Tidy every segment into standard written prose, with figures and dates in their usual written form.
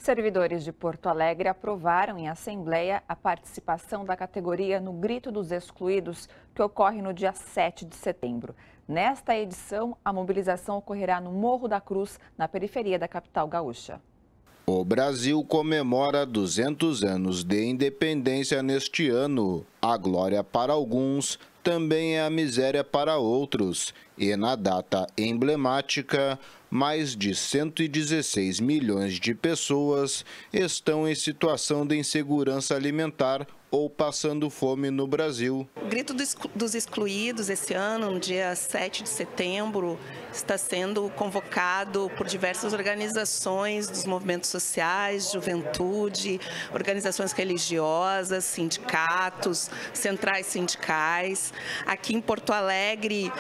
Servidores de Porto Alegre aprovaram em assembleia a participação da categoria no Grito dos Excluídos, que ocorre no dia 7 de setembro. Nesta edição, a mobilização ocorrerá no Morro da Cruz, na periferia da capital gaúcha. O Brasil comemora 200 anos de independência neste ano. A glória para alguns também é a miséria para outros. E na data emblemática, mais de 116 milhões de pessoas estão em situação de insegurança alimentar ou passando fome no Brasil. O Grito dos Excluídos, esse ano, no dia 7 de setembro, está sendo convocado por diversas organizações dos movimentos sociais, juventude, organizações religiosas, sindicatos, centrais sindicais. Aqui em Porto Alegre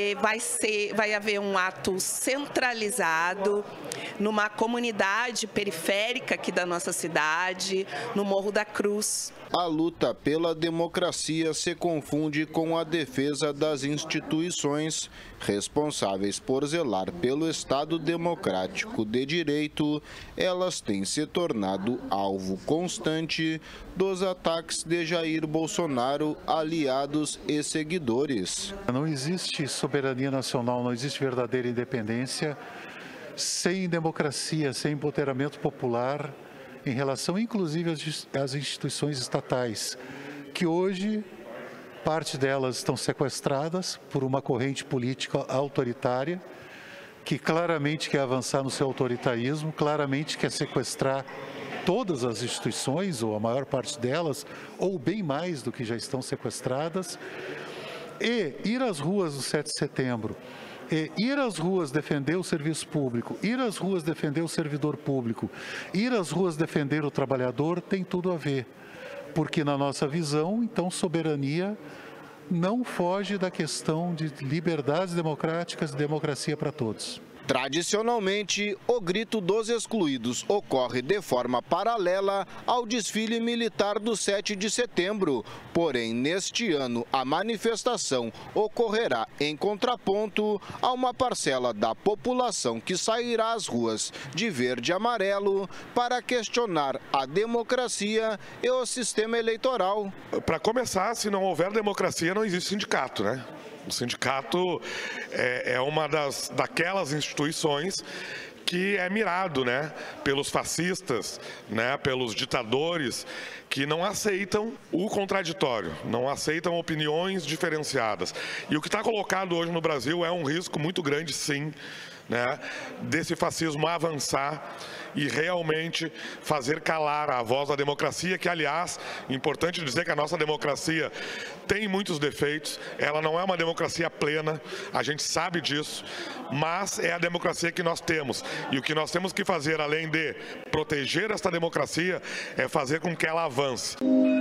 vai haver um ato centralizado numa comunidade periférica aqui da nossa cidade, no Morro da Cruz. A luta pela democracia se confunde com a defesa das instituições responsáveis por zelar pelo Estado democrático de direito. Elas têm se tornado alvo constante dos ataques de Jair Bolsonaro, aliados e seguidores. Não existe soberania nacional, não existe verdadeira independência sem democracia, sem empoderamento popular, em relação inclusive às instituições estatais, que hoje parte delas estão sequestradas por uma corrente política autoritária, que claramente quer avançar no seu autoritarismo, claramente quer sequestrar todas as instituições, ou a maior parte delas, ou bem mais do que já estão sequestradas, e ir às ruas do 7 de setembro, ir às ruas defender o serviço público, ir às ruas defender o servidor público, ir às ruas defender o trabalhador, tem tudo a ver. Porque na nossa visão, então, soberania não foge da questão de liberdades democráticas e democracia para todos. Tradicionalmente, o Grito dos Excluídos ocorre de forma paralela ao desfile militar do 7 de setembro. Porém, neste ano, a manifestação ocorrerá em contraponto a uma parcela da população que sairá às ruas de verde e amarelo para questionar a democracia e o sistema eleitoral. Para começar, se não houver democracia, não existe sindicato, né? O sindicato é uma daquelas instituições que é mirado, né, pelos fascistas, né, pelos ditadores, que não aceitam o contraditório, não aceitam opiniões diferenciadas. E o que está colocado hoje no Brasil é um risco muito grande, sim, né, desse fascismo avançar e realmente fazer calar a voz da democracia, que, aliás, é importante dizer que a nossa democracia tem muitos defeitos, ela não é uma democracia plena, a gente sabe disso, mas é a democracia que nós temos. E o que nós temos que fazer, além de proteger esta democracia, é fazer com que ela avance.